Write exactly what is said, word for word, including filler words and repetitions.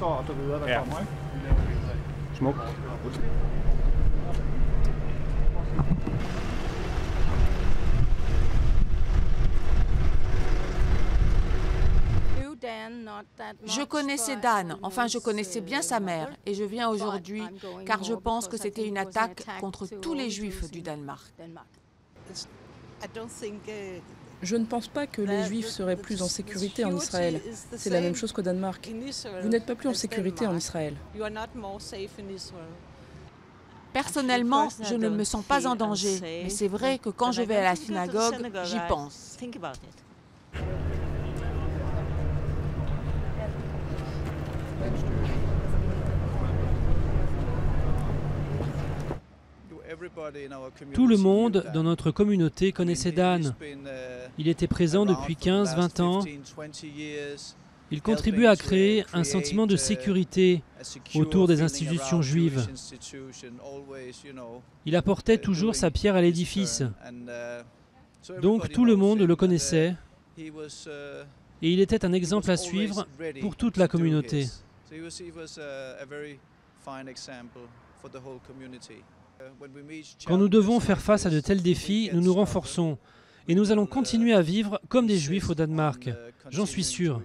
Moskva og så videre, der Ja. kommer, ikke? Smukt. Je connaissais Dan, enfin je connaissais bien sa mère, et je viens aujourd'hui car je pense que c'était une attaque contre tous les Juifs du Danemark. Je ne pense pas que les Juifs seraient plus en sécurité en Israël. C'est la même chose qu'au Danemark. Vous n'êtes pas plus en sécurité en Israël. Personnellement, je ne me sens pas en danger, mais c'est vrai que quand je vais à la synagogue, j'y pense. Tout le monde dans notre communauté connaissait Dan. Il était présent depuis quinze à vingt ans. Il contribuait à créer un sentiment de sécurité autour des institutions juives. Il apportait toujours sa pierre à l'édifice. Donc tout le monde le connaissait et il était un exemple à suivre pour toute la communauté. Quand nous devons faire face à de tels défis, nous nous renforçons et nous allons continuer à vivre comme des Juifs au Danemark, j'en suis sûr.